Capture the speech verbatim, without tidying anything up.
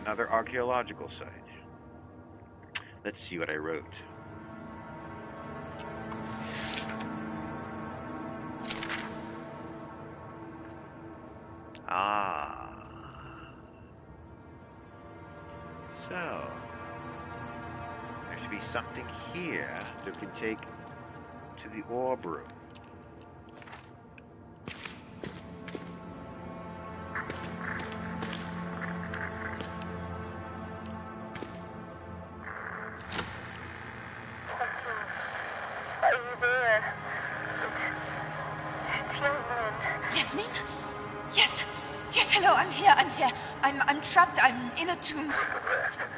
another archaeological site. Let's see what I wrote. Ah. So, there should be something here that we can take to the orb room. Yes, hello, I'm here, I'm here. I'm, I'm trapped, I'm in a tomb.